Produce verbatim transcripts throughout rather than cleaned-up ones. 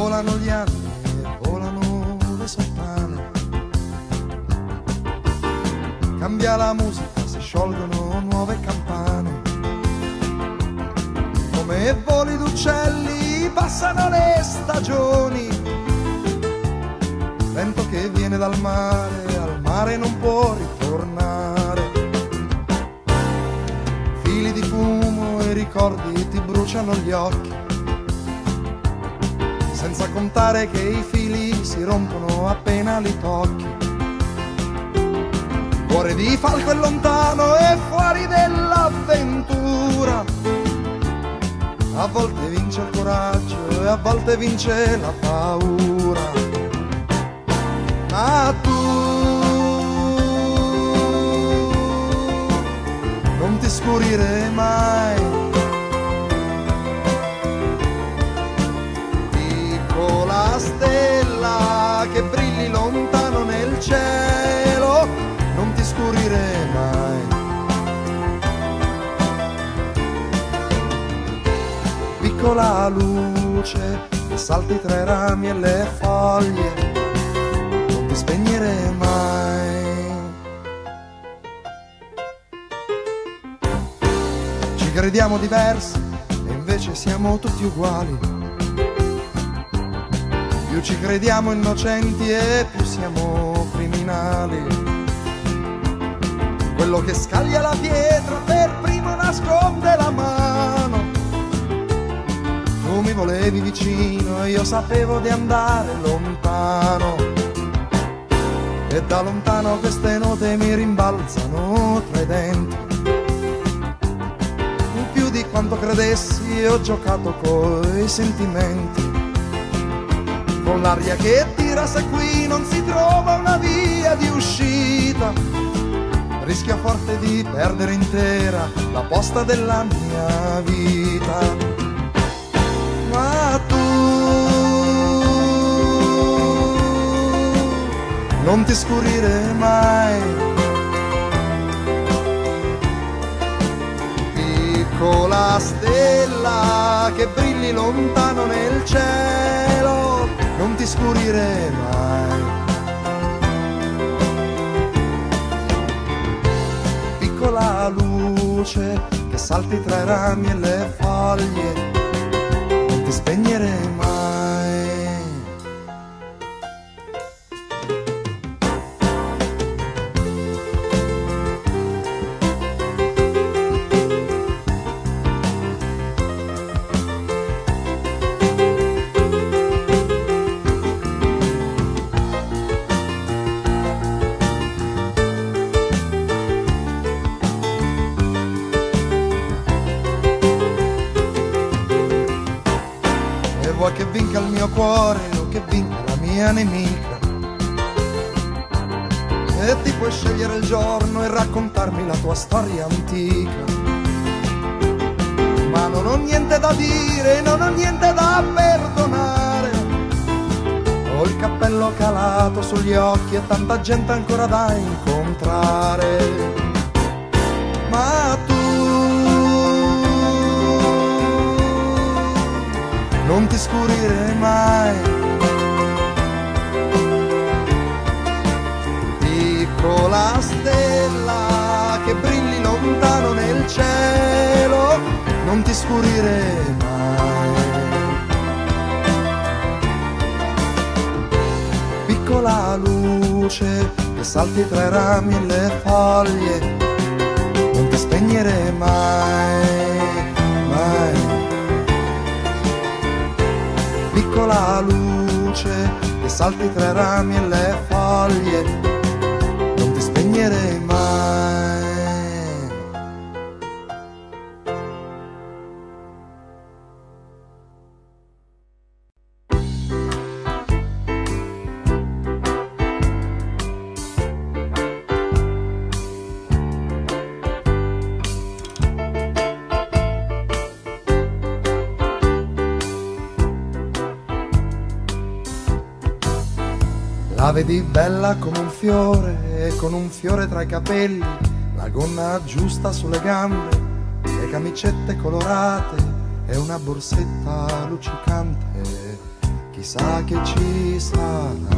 volano gli anni e volano le sottane. Cambia la musica, si sciolgono nuove campane. Come voli d'uccelli passano le stagioni. Vento che viene dal mare, al mare non può ritornare. Fili di fumo e ricordi ti bruciano gli occhi, senza contare che i fili si rompono appena li tocchi. Cuore di falco è lontano e fuori dell'avventura. A volte vince il coraggio e a volte vince la paura. Ma tu non ti scurire mai, piccola stella che brilli lontano nel cielo, non ti scurire mai. Piccola luce che salti tra i rami e le foglie, non ti spegnere mai. Ci crediamo diversi e invece siamo tutti uguali. Più ci crediamo innocenti e più siamo criminali. Quello che scaglia la pietra per primo nasconde la mano. Tu mi volevi vicino e io sapevo di andare lontano. E da lontano queste note mi rimbalzano tra i denti. Più di quanto credessi ho giocato coi sentimenti. Con l'aria che tira se qui non si trova una via di uscita, rischio forte di perdere intera la posta della mia vita. Ma tu non ti scurire mai, piccola stella che brilli lontano nel cielo, non ti scurire mai. Piccola luce che salti tra i rami e le foglie, non ti spegnere mai. Vuoi che vinca il mio cuore o che vinca la mia nemica, e ti puoi scegliere il giorno e raccontarmi la tua storia antica. Ma non ho niente da dire, non ho niente da perdonare. Ho il cappello calato sugli occhi e tanta gente ancora da incontrare. Ma tu non ti scurire mai, piccola stella che brilli lontano nel cielo, non ti scurire mai. Piccola luce che salti tra i rami e le foglie, non ti spegnere mai, mai. Piccola luce che salti tra i rami e le foglie, non ti spegnere mai. La vedi bella come un fiore, con un fiore tra i capelli, la gonna giusta sulle gambe, le camicette colorate e una borsetta luccicante. chissà che ci sarà.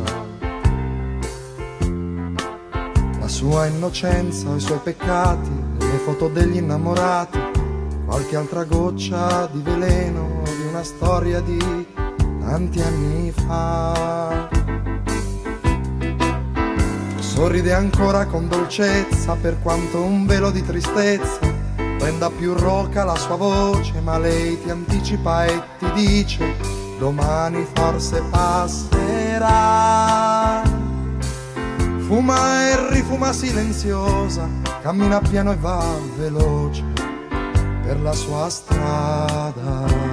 La sua innocenza o i suoi peccati, le foto degli innamorati, qualche altra goccia di veleno di una storia di tanti anni fa. Sorride ancora con dolcezza per quanto un velo di tristezza renda più roca la sua voce, ma lei ti anticipa e ti dice domani forse passerà. Fuma e rifuma silenziosa, cammina piano e va veloce per la sua strada.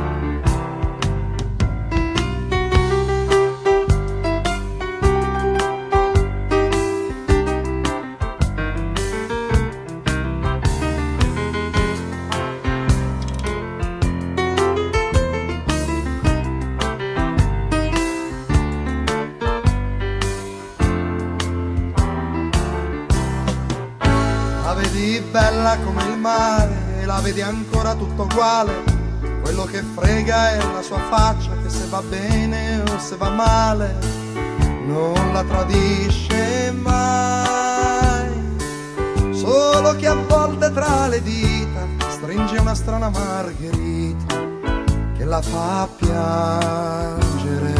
Bella come il mare, la vedi ancora tutto uguale, quello che frega è la sua faccia, che se va bene o se va male non la tradisce mai. Solo che a volte tra le dita stringe una strana margherita che la fa piangere.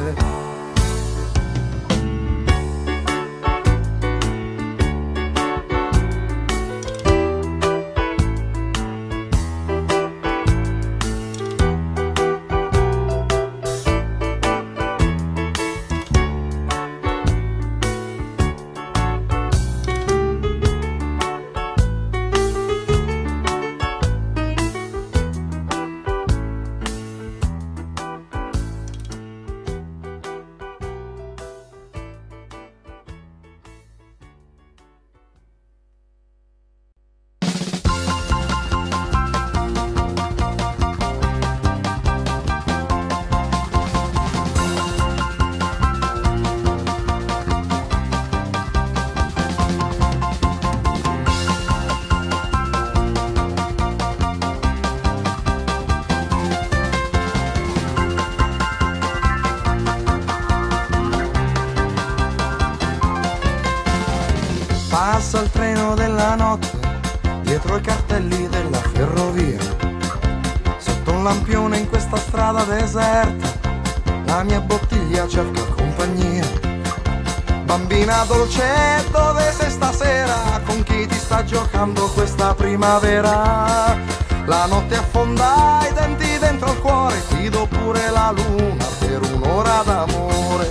Passa il treno della notte dietro i cartelli della ferrovia, sotto un lampione in questa strada deserta la mia bottiglia cerca compagnia. Bambina dolce, dove sei stasera? Con chi ti sta giocando questa primavera? La notte affonda i denti dentro il cuore, ti do pure la luna per un'ora d'amore.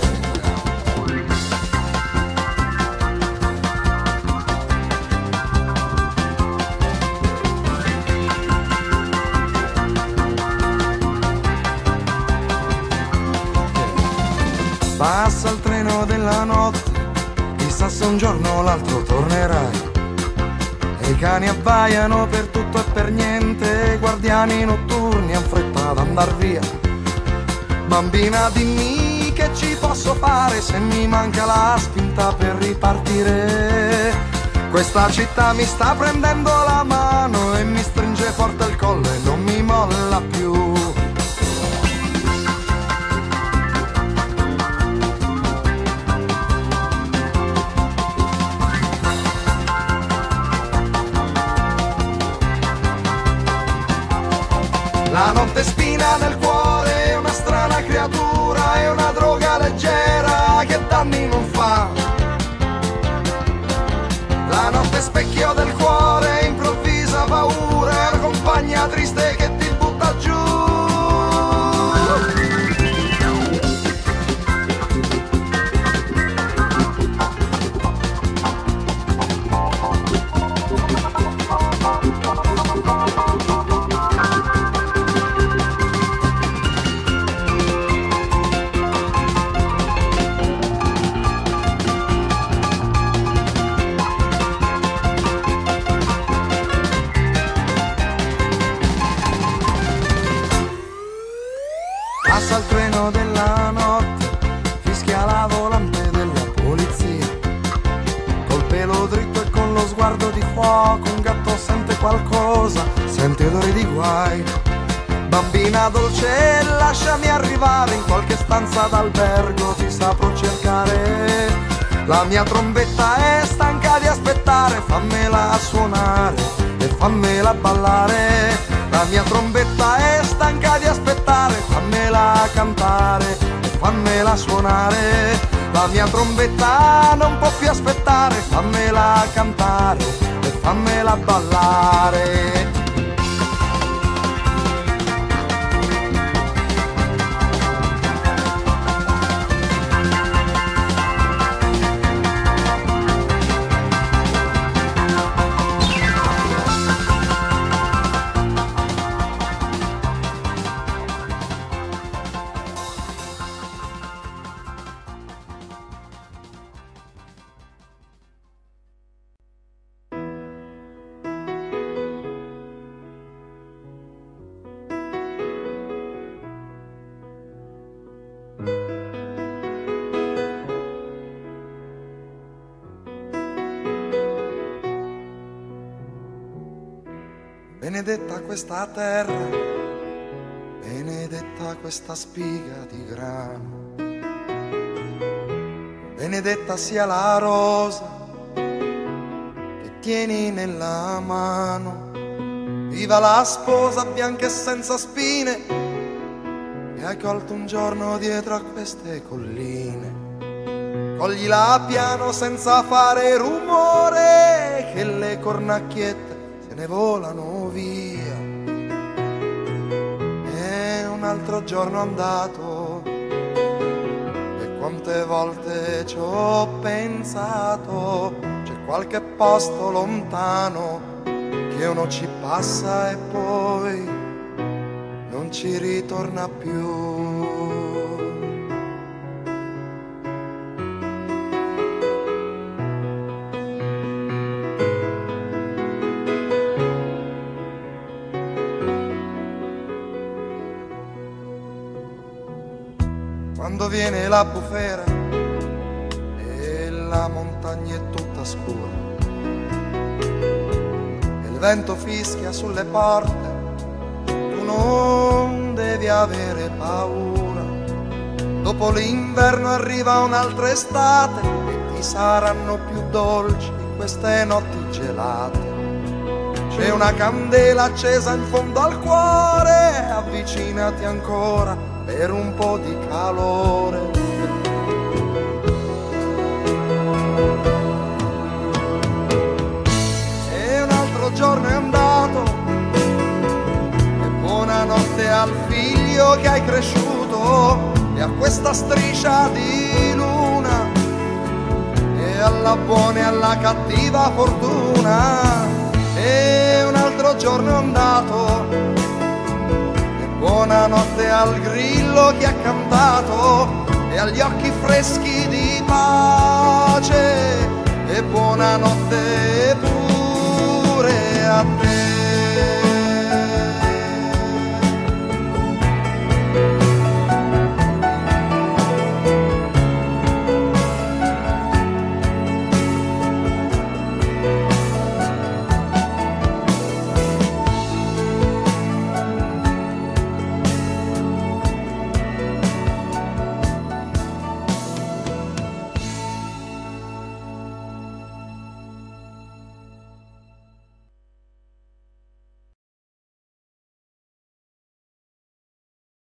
Passa il treno della notte, chissà se un giorno o l'altro tornerai. E i cani abbaiano per tutto e per niente, guardiani notturni han fretta ad andar via. Bambina, dimmi che ci posso fare se mi manca la spinta per ripartire. Questa città mi sta prendendo la mano e mi stringe forte il collo e non mi molla più. La notte spina nel cuore, è una strana creatura, è una droga leggera che danni non fa. La notte specchio del cuore, improvvisa paura, è una compagna triste che ti butta giù. Passa il treno della notte, fischia la volante della polizia. Col pelo dritto e con lo sguardo di fuoco, un gatto sente qualcosa, sente odori di guai. Bambina dolce, lasciami arrivare, in qualche stanza d'albergo ti saprò cercare. La mia trombetta è stanca di aspettare, fammela suonare e fammela ballare. La mia trombetta è stanca di aspettare, fammela cantare e fammela suonare. La mia trombetta non può più aspettare, fammela cantare e fammela ballare. Benedetta questa terra, benedetta questa spiga di grano, benedetta sia la rosa che tieni nella mano. Viva la sposa bianca e senza spine che hai colto un giorno dietro a queste colline. Coglila piano senza fare rumore, che le cornacchiette ne volano via. È un altro giorno andato e quante volte ci ho pensato. C'è qualche posto lontano che uno ci passa e poi non ci ritorna più. Quando viene la bufera e la montagna è tutta scura e il vento fischia sulle porte, tu non devi avere paura. Dopo l'inverno arriva un'altra estate e ti saranno più dolci queste notti gelate. C'è una candela accesa in fondo al cuore, avvicinati ancora per un po' di calore. E un altro giorno è andato e buonanotte al figlio che hai cresciuto e a questa striscia di luna e alla buona e alla cattiva fortuna. E un altro giorno è andato, buonanotte al grillo che ha cantato e agli occhi freschi di pace, e buonanotte pure a te.